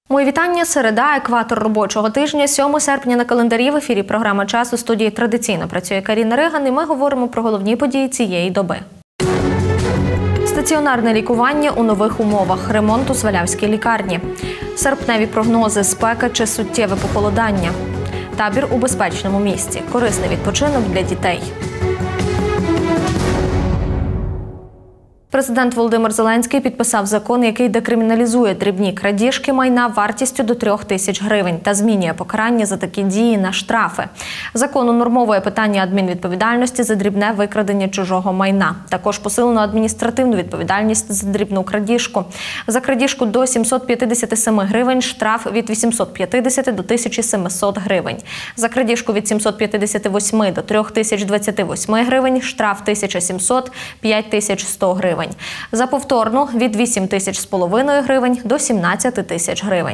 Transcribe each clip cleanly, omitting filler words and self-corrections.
Мої вітання. Середа, екватор робочого тижня, 7 серпня на календарі. В ефірі програма «Час». У студії традиційно працює Каріна Риган, і ми говоримо про головні події цієї доби. Стаціонарне лікування у нових умовах. Ремонт у Свалявській лікарні. Серпневі прогнози, спека чи суттєве похолодання. Табір у безпечному місці. Корисний відпочинок для дітей. Президент Володимир Зеленський підписав закон, який декриміналізує дрібні крадіжки майна вартістю до 3 тисяч гривень та змінює покарання за такі дії на штрафи. Закон унормовує питання адмінвідповідальності за дрібне викрадення чужого майна. Також посилено адміністративну відповідальність за дрібну крадіжку. За крадіжку до 757 гривень штраф від 850 до 1700 гривень. За крадіжку від 758 до 3028 гривень штраф 1700 – 5100 гривень. За повторну – від 8500 гривень до 17 тисяч гривень.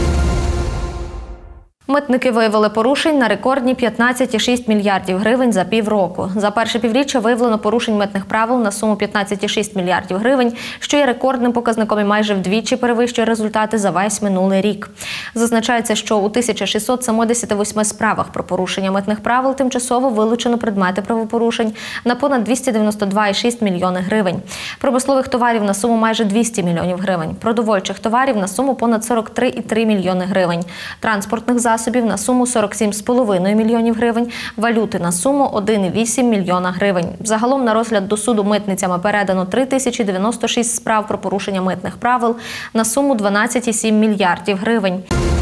Митники виявили порушень на рекордні 15,6 мільярдів гривень за півроку. За перше півріччя виявлено порушень митних правил на суму 15,6 мільярдів гривень, що є рекордним показником і майже вдвічі перевищує результати за весь минулий рік. Зазначається, що у 1678 справах про порушення митних правил тимчасово вилучено предмети правопорушень на понад 292,6 мільйони гривень. Промислових товарів на суму майже 200 мільйонів гривень. Продовольчих товарів на суму понад 43,3 мільйони гривень. Транспортних засобів на суму 47,5 мільйонів гривень, валюти на суму 1,8 мільйона гривень. Загалом на розгляд до суду митницями передано 3096 справ про порушення митних правил на суму 12,7 мільярдів гривень.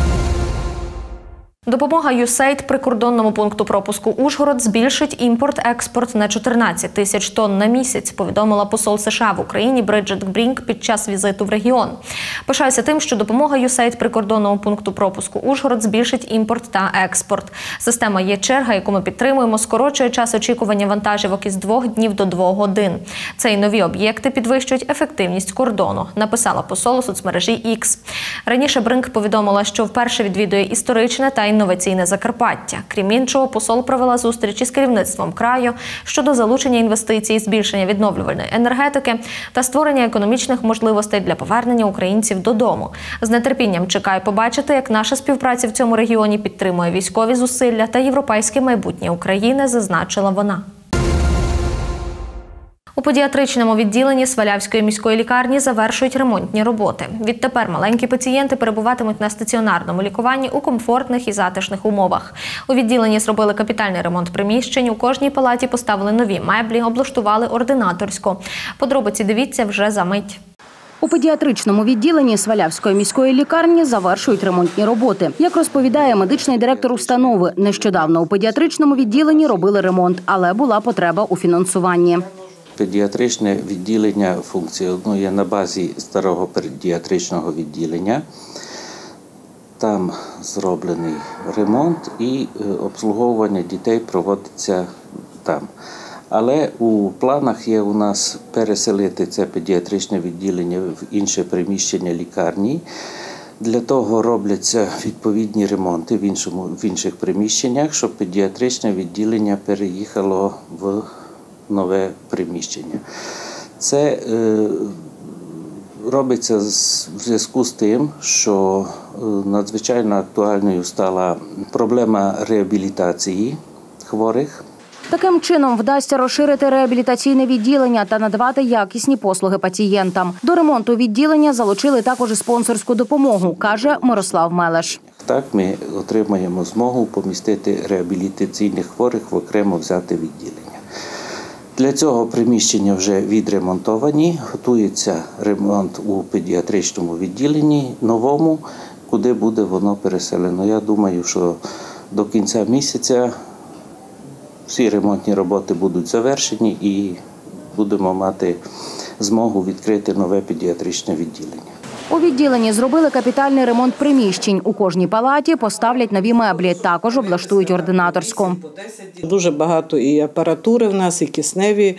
Допомога USAID прикордонному пункту пропуску Ужгород збільшить імпорт-експорт на 14 тисяч тонн на місяць, повідомила посол США в Україні Бриджит Брінк під час візиту в регіон. Пишаюся тим, що допомога USAID прикордонному пункту пропуску Ужгород збільшить імпорт та експорт. Система «Є черга», яку ми підтримуємо, скорочує час очікування вантажівок із 2 днів до 2 годин. Це й нові об'єкти підвищують ефективність кордону, написала посол у соцмережі X. Раніше Брінк повідомила, що вперше відвідує історичне та інноваційне Закарпаття. Крім іншого, посол провела зустріч із керівництвом краю щодо залучення інвестицій, збільшення відновлювальної енергетики та створення економічних можливостей для повернення українців додому. З нетерпінням чекаю побачити, як наша співпраця в цьому регіоні підтримує військові зусилля та європейське майбутнє України, зазначила вона. У педіатричному відділенні Свалявської міської лікарні завершують ремонтні роботи. Відтепер маленькі пацієнти перебуватимуть на стаціонарному лікуванні у комфортних і затишних умовах. У відділенні зробили капітальний ремонт приміщень, у кожній палаті поставили нові меблі, облаштували ординаторську. Подробиці дивіться вже за мить. У педіатричному відділенні Свалявської міської лікарні завершують ремонтні роботи. Як розповідає медичний директор установи, нещодавно у педіатричному відділенні робили ремонт, але була потреба у фінансуванні. Педіатричне відділення функціонує на базі старого педіатричного відділення. Там зроблений ремонт і обслуговування дітей проводиться там. Але у планах є у нас переселити це педіатричне відділення в інше приміщення лікарні. Для того робляться відповідні ремонти в інших приміщеннях, щоб педіатричне відділення переїхало в нове приміщення. Це робиться в зв'язку з тим, що надзвичайно актуальною стала проблема реабілітації хворих. Таким чином вдасться розширити реабілітаційне відділення та надавати якісні послуги пацієнтам. До ремонту відділення залучили також і спонсорську допомогу, каже Мирослав Мелеш. Так ми отримаємо змогу помістити реабілітаційних хворих в окремо взяте відділення. Для цього приміщення вже відремонтовані, готується ремонт у педіатричному відділенні, новому, куди буде воно переселено. Я думаю, що до кінця місяця всі ремонтні роботи будуть завершені і будемо мати змогу відкрити нове педіатричне відділення. У відділенні зробили капітальний ремонт приміщень. У кожній палаті поставлять нові меблі, також облаштують ординаторську. Дуже багато і апаратури в нас, і кисневі.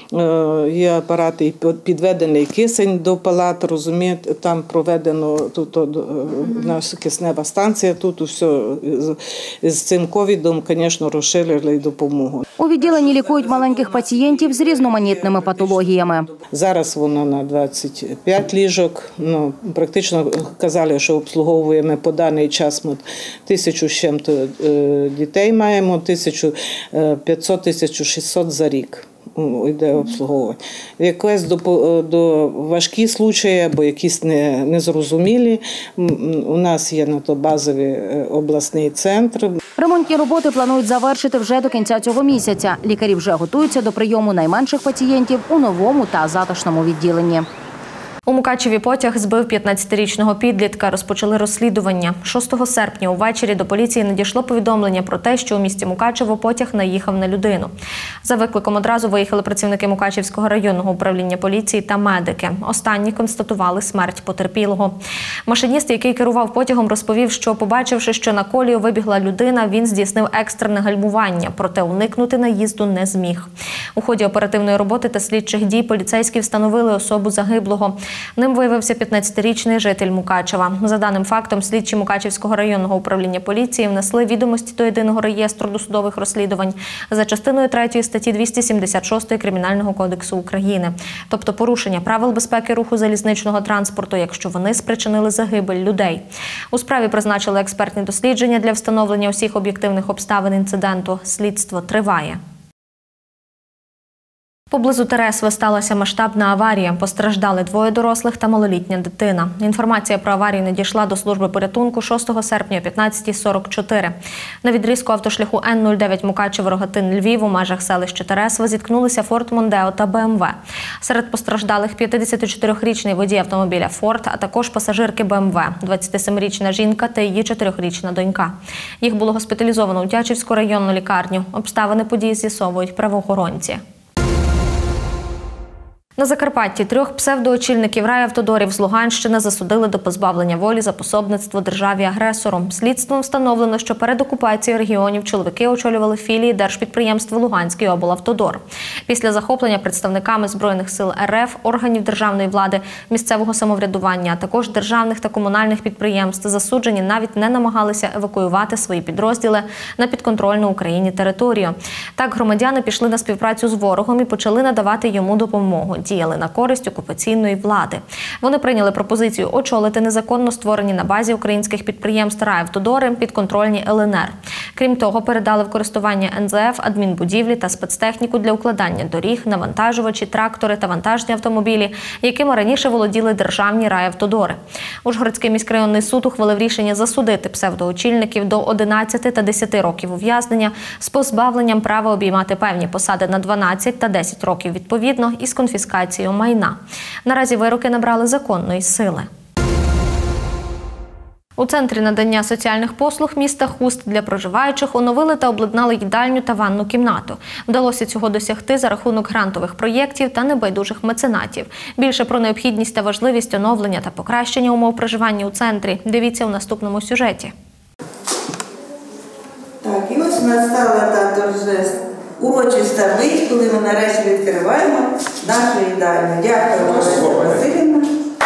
Є апарати, і підведений кисень до палат, розумієте, там проведено, тут наша киснева станція, тут все з цим ковідом, звісно, розширили допомогу. У відділенні лікують маленьких пацієнтів з різноманітними патологіями. Зараз воно на 25 ліжок. Практично казали, що обслуговуємо по даний час 1000 з чим-то дітей маємо, 1500-1600 за рік. Йде обслуговування. Якось до важкі случаї або якісь незрозумілі. У нас є на то базовий обласний центр. Ремонтні роботи планують завершити вже до кінця цього місяця. Лікарі вже готуються до прийому найменших пацієнтів у новому та затишному відділенні. У Мукачеві потяг збив 15-річного підлітка. Розпочали розслідування. 6 серпня увечері до поліції надійшло повідомлення про те, що у місті Мукачево потяг наїхав на людину. За викликом одразу виїхали працівники Мукачевського районного управління поліції та медики. Останні констатували смерть потерпілого. Машиніст, який керував потягом, розповів, що, побачивши, що на колію вибігла людина, він здійснив екстрене гальмування, проте уникнути наїзду не зміг. У ході оперативної роботи та слідчих дій поліцейські встановили особу загиблого. Ним виявився 15-річний житель Мукачева. За даним фактом, слідчі Мукачевського районного управління поліції внесли відомості до єдиного реєстру досудових розслідувань за частиною 3 статті 276 Кримінального кодексу України. Тобто порушення правил безпеки руху залізничного транспорту, якщо вони спричинили загибель людей. У справі призначили експертні дослідження для встановлення усіх об'єктивних обставин інциденту. Слідство триває. Поблизу Тересви сталася масштабна аварія. Постраждали 2 дорослих та малолітня дитина. Інформація про аварію надійшла до служби порятунку 6 серпня о 15:44. На відрізку автошляху Н-09 Мукачево-Рогатин-Львів у межах селища Тересва зіткнулися Форд Мондео та БМВ. Серед постраждалих 54-річний водій автомобіля Форд, а також пасажирки БМВ, 27-річна жінка та її 4-річна донька. Їх було госпіталізовано у Тячівську районну лікарню. Обставини події з'ясовують правоохоронці. На Закарпатті 3 псевдоочільників райавтодорів з Луганщини засудили до позбавлення волі за пособництво державі-агресору. Слідством встановлено, що перед окупацією регіонів чоловіки очолювали філії держпідприємства «Луганський облавтодор». Після захоплення представниками Збройних сил РФ, органів державної влади, місцевого самоврядування, а також державних та комунальних підприємств засуджені навіть не намагалися евакуювати свої підрозділи на підконтрольну Україні територію. Так громадяни пішли на співпрацю з ворогом і почали надавати йому допомогу. Діяли на користь окупаційної влади. Вони прийняли пропозицію очолити незаконно створені на базі українських підприємств райавтодори підконтрольні ЛНР. Крім того, передали в користування НЗФ адмінбудівлі та спецтехніку для укладання доріг, навантажувачі, трактори та вантажні автомобілі, якими раніше володіли державні райавтодори. Ужгородський міськрайонний суд ухвалив рішення засудити псевдоочільників до 11 та 10 років ув'язнення з позбавленням права обіймати певні посади на 12 та 10 років відповідно і з конфіскацією майна. Наразі вироки набрали законної сили. У Центрі надання соціальних послуг міста Хуст для проживаючих оновили та обладнали їдальню та ванну кімнату. Вдалося цього досягти за рахунок грантових проєктів та небайдужих меценатів. Більше про необхідність та важливість оновлення та покращення умов проживання у центрі дивіться у наступному сюжеті. Так, і ось настала та урочиста мить, коли ми нарешті відкриваємо нашу їдальню. Дякую, Олеся Василівна.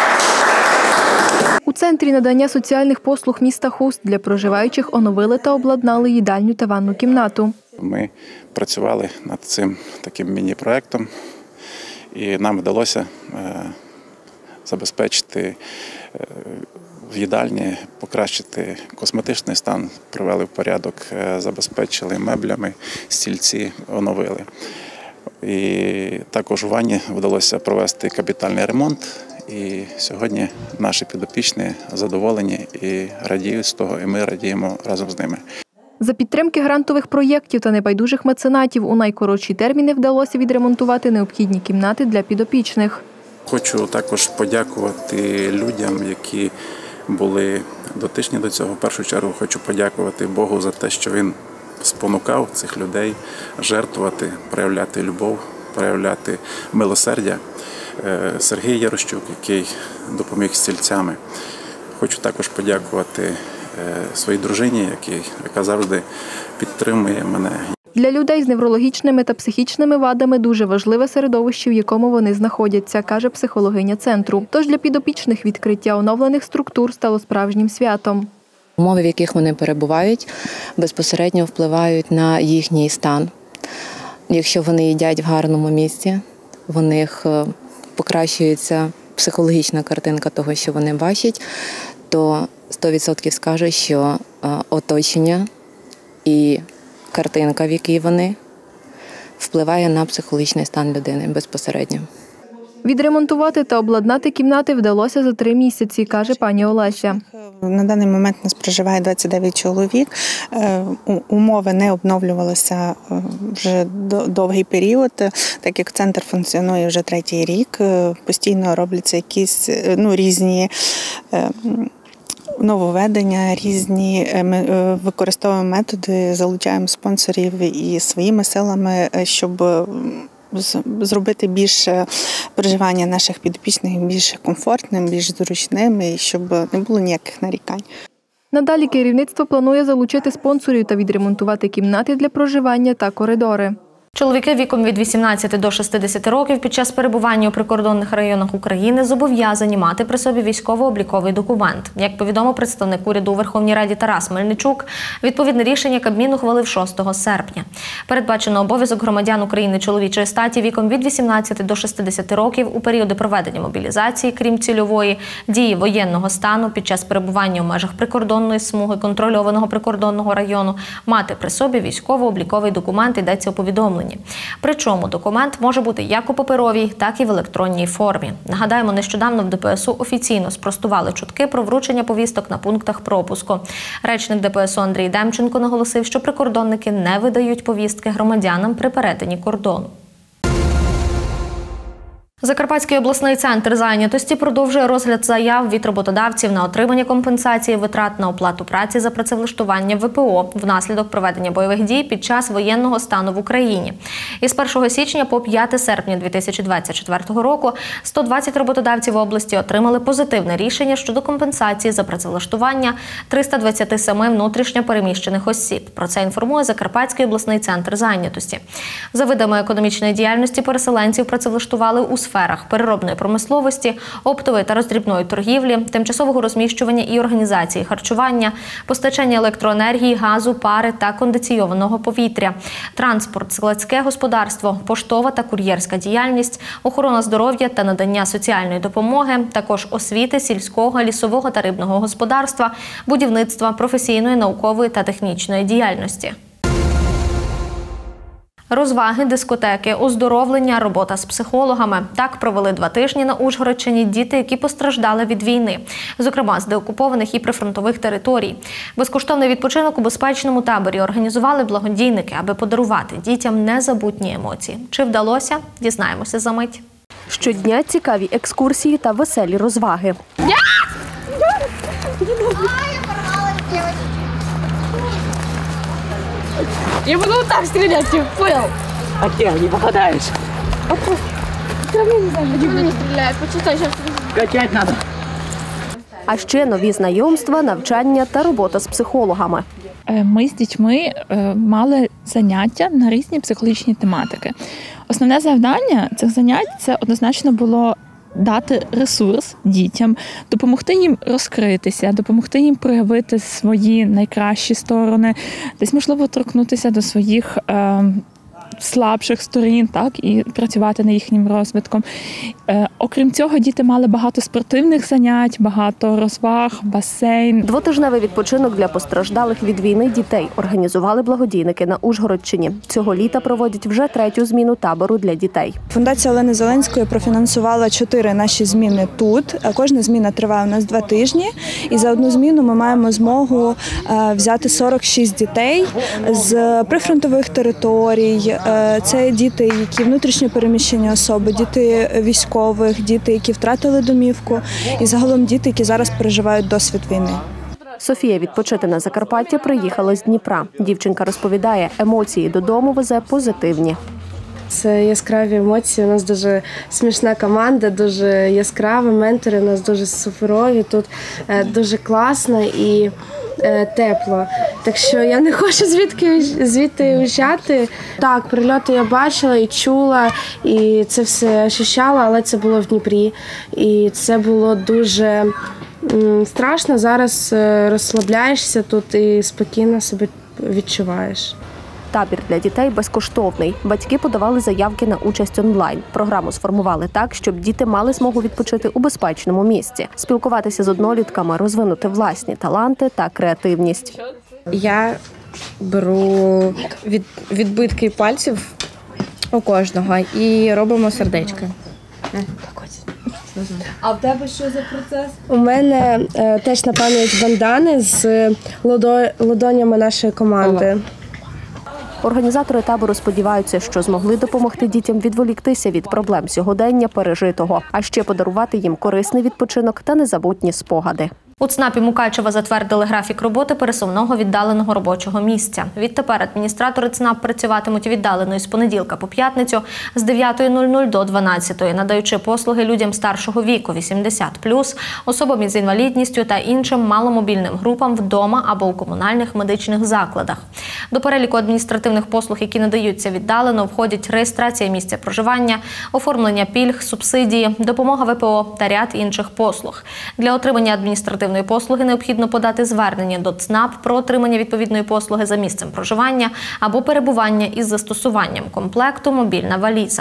У Центрі надання соціальних послуг міста Хуст для проживаючих оновили та обладнали їдальню та ванну кімнату. Ми працювали над цим таким міні-проектом, і нам вдалося забезпечити в їдальні, покращити косметичний стан, привели в порядок, забезпечили меблями, стільці оновили. І також у ванні вдалося провести капітальний ремонт. І сьогодні наші підопічні задоволені і радіють з того, і ми радіємо разом з ними. За підтримки грантових проєктів та небайдужих меценатів у найкоротші терміни вдалося відремонтувати необхідні кімнати для підопічних. Хочу також подякувати людям, які були дотичні до цього. В першу чергу хочу подякувати Богу за те, що Він спонукав цих людей жертвувати, проявляти любов, проявляти милосердя. Сергій Ярощук, який допоміг з стільцями. Хочу також подякувати своїй дружині, яка завжди підтримує мене. Для людей з неврологічними та психічними вадами дуже важливе середовище, в якому вони знаходяться, каже психологиня центру. Тож для підопічних відкриття оновлених структур стало справжнім святом. Умови, в яких вони перебувають, безпосередньо впливають на їхній стан. якщо вони їдять в гарному місці, в них покращується психологічна картинка того, що вони бачать, то 100% скажу, що оточення і картинка, в якій вони, впливає на психологічний стан людини безпосередньо. Відремонтувати та обладнати кімнати вдалося за 3 місяці, каже пані Олеся. На даний момент у нас проживає 29 чоловік. Умови не обновлювалися вже довгий період, так як центр функціонує вже 3-й рік. Постійно робляться якісь різні нововведення, різні використовуємо методи, залучаємо спонсорів і своїми силами, щоб зробити більше проживання наших підопічних більш комфортним, більш зручним, і щоб не було ніяких нарікань. Надалі керівництво планує залучити спонсорів та відремонтувати кімнати для проживання та коридори. Чоловіки віком від 18 до 60 років під час перебування у прикордонних районах України зобов'язані мати при собі військово-обліковий документ. Як повідомив представник уряду у Верховній Раді Тарас Мельничук, відповідне рішення Кабмін ухвалив 6 серпня. Передбачено обов'язок громадян України чоловічої статі віком від 18 до 60 років у періоди проведення мобілізації, крім цільової, дії воєнного стану під час перебування у межах прикордонної смуги контрольованого прикордонного району, мати при собі військово-обліковий документ, йдеться у повідомленні. Причому документ може бути як у паперовій, так і в електронній формі. Нагадаємо, нещодавно в ДПСУ офіційно спростували чутки про вручення повісток на пунктах пропуску. Речник ДПСУ Андрій Демченко наголосив, що прикордонники не видають повістки громадянам при перетині кордону. Закарпатський обласний центр зайнятості продовжує розгляд заяв від роботодавців на отримання компенсації витрат на оплату праці за працевлаштування ВПО внаслідок проведення бойових дій під час воєнного стану в Україні. Із 1 січня по 5 серпня 2024 року 120 роботодавців області отримали позитивне рішення щодо компенсації за працевлаштування 327 внутрішньо переміщених осіб. Про це інформує Закарпатський обласний центр зайнятості. За видами економічної діяльності переселенців працевлаштували у сферах переробної промисловості, оптової та роздрібної торгівлі, тимчасового розміщування і організації харчування, постачання електроенергії, газу, пари та кондиційованого повітря, транспорт, складське господарство, поштова та кур'єрська діяльність, охорона здоров'я та надання соціальної допомоги, також освіти, сільського, лісового та рибного господарства, будівництва, професійної, наукової та технічної діяльності. Розваги, дискотеки, оздоровлення, робота з психологами. Так провели 2 тижні на Ужгородщині діти, які постраждали від війни, зокрема з деокупованих і прифронтових територій. Безкоштовний відпочинок у безпечному таборі організували благодійники, аби подарувати дітям незабутні емоції. Чи вдалося? Дізнаємося за мить. Щодня цікаві екскурсії та веселі розваги. Я буду вот так стрелять, ты понял? А где не попадаешь? Я не знаю, почему не стреляют, почитай сейчас. Качать надо. А ще нові знайомства, навчання та робота з психологами. Ми з дітьми мали заняття на різні психологічні тематики. Основне завдання цих занять – це однозначно було дати ресурс дітям, допомогти їм розкритися, допомогти їм проявити свої найкращі сторони, десь, можливо, торкнутися до своїх слабших сторін, так, і працювати над їхнім розвитком. Окрім цього, діти мали багато спортивних занять, багато розваг, басейн. 2-тижневий відпочинок для постраждалих від війни дітей організували благодійники на Ужгородщині. Цього літа проводять вже 3-ю зміну табору для дітей. Фундація Олени Зеленської профінансувала 4 наші зміни тут. Кожна зміна триває у нас 2 тижні. І за одну зміну ми маємо змогу взяти 46 дітей з прифронтових територій. Це діти, які внутрішньо переміщені особи, діти військових, діти, які втратили домівку, і загалом діти, які зараз переживають досвід війни. Софія відпочити на Закарпаття приїхала з Дніпра. Дівчинка розповідає, емоції додому везе позитивні. Це яскраві емоції, у нас дуже смішна команда, дуже яскрава, ментори у нас дуже суперові, тут дуже класно і тепло. Так що я не хочу звідти уїжджати. Так, прильоти я бачила і чула, і це все ощущала, але це було в Дніпрі. І це було дуже страшно. Зараз розслабляєшся тут і спокійно себе відчуваєш. табір для дітей безкоштовний. Батьки подавали заявки на участь онлайн. Програму сформували так, щоб діти мали змогу відпочити у безпечному місці, спілкуватися з однолітками, розвинути власні таланти та креативність. Я беру відбитки пальців у кожного і робимо сердечки. А в тебе що за процес? У мене теж на пам'ять бандани з ладонями нашої команди. Організатори табору сподіваються, що змогли допомогти дітям відволіктися від проблем сьогодення пережитого, а ще подарувати їм корисний відпочинок та незабутні спогади. У ЦНАПі Мукачева затвердили графік роботи пересувного віддаленого робочого місця. Відтепер адміністратори ЦНАП працюватимуть віддалено з понеділка по п'ятницю з 9:00 до 12:00, надаючи послуги людям старшого віку 80+, особам із інвалідністю та іншим маломобільним групам вдома або у комунальних медичних закладах. До переліку адміністративних послуг, які надаються віддалено, входять реєстрація місця проживання, оформлення пільг, субсидії, допомога ВПО та ряд інших послуг. Для отримання адміністративної послуги необхідно подати звернення до ЦНАП про отримання відповідної послуги за місцем проживання або перебування із застосуванням комплекту «Мобільна валіза».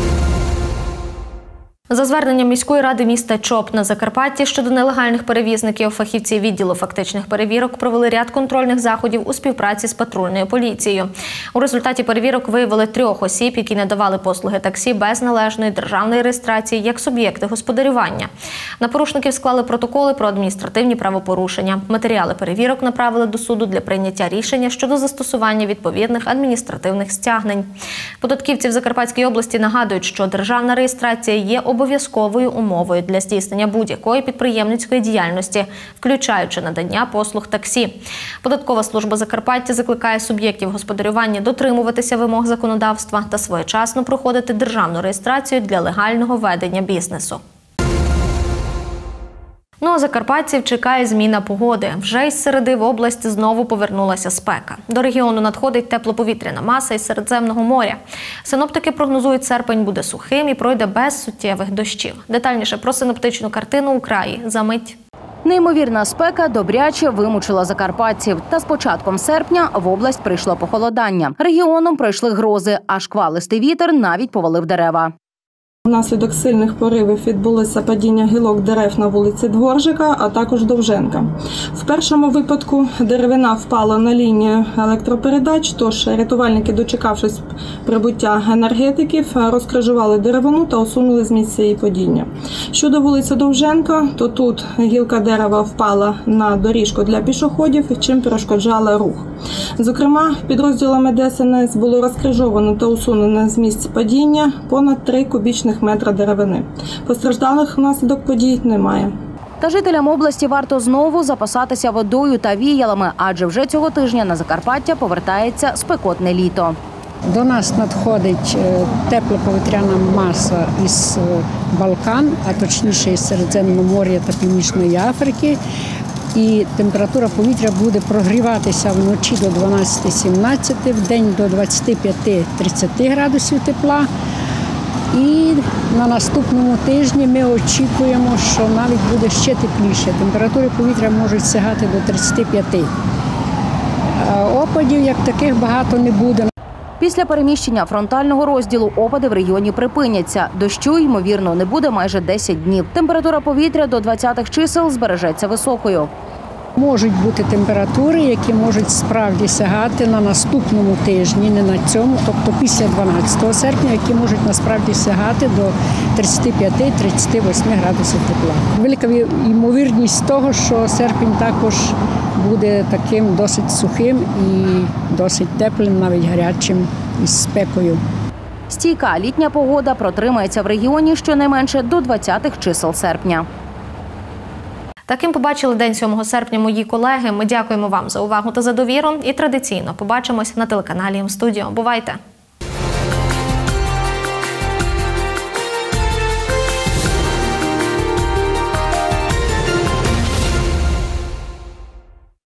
За зверненням міської ради міста Чоп на Закарпатті щодо нелегальних перевізників, фахівці відділу фактичних перевірок провели ряд контрольних заходів у співпраці з патрульною поліцією. У результаті перевірок виявили 3 осіб, які надавали послуги таксі без належної державної реєстрації як суб'єкти господарювання. На порушників склали протоколи про адміністративні правопорушення. Матеріали перевірок направили до суду для прийняття рішення щодо застосування відповідних адміністративних стягнень. Податківці в Закарпатській області нагадують, що державна реєстрація є обов'язковою умовою для здійснення будь-якої підприємницької діяльності, включаючи надання послуг таксі. Податкова служба Закарпаття закликає суб'єктів господарювання дотримуватися вимог законодавства та своєчасно проходити державну реєстрацію для легального ведення бізнесу. Ну а закарпатців чекає зміна погоди. Вже із середи в область знову повернулася спека. До регіону надходить теплоповітряна маса із Середземного моря. Синоптики прогнозують, серпень буде сухим і пройде без суттєвих дощів. Детальніше про синоптичну картину у краї за мить. Неймовірна спека добряче вимучила закарпатців. Та з початком серпня в область прийшло похолодання. Регіоном пройшли грози, а шквалистий вітер навіть повалив дерева. Внаслідок сильних поривів відбулося падіння гілок дерев на вулиці Дворжика, а також Довженка. В першому випадку деревина впала на лінію електропередач, тож рятувальники, дочекавшись прибуття енергетиків, розкрижували деревину та усунули з місця її падіння. Щодо вулиці Довженка, то тут гілка дерева впала на доріжку для пішоходів, чим перешкоджала рух. Зокрема, підрозділами ДСНС було розкрижовано та усунено з місця падіння понад 3 кубічних метра деревини. Постраждалих внаслідок подій немає. Та жителям області варто знову запасатися водою та віялами, адже вже цього тижня на Закарпаття повертається спекотне літо. До нас надходить теплоповітряна маса із Балкан, а точніше із Середземного моря та Північної Африки. І температура повітря буде прогріватися вночі до 12-17, вдень до 25-30 градусів тепла. І на наступному тижні ми очікуємо, що навіть буде ще тепліше. Температури повітря можуть сягати до 35. Опадів як таких багато не буде. Після переміщення фронтального розділу опади в регіоні припиняться. Дощу, ймовірно, не буде майже 10 днів. Температура повітря до 20-х чисел збережеться високою. Можуть бути температури, які можуть справді сягати на наступному тижні, не на цьому, тобто після 12 серпня, які можуть насправді сягати до 35-38 градусів тепла. Велика ймовірність того, що серпень також буде таким досить сухим і досить теплим, навіть гарячим із спекою. Стійка літня погода протримається в регіоні щонайменше до 20-х чисел серпня. Таким побачили день 7 серпня мої колеги. Ми дякуємо вам за увагу та за довіру. І традиційно побачимось на телеканалі М-студіо. Бувайте!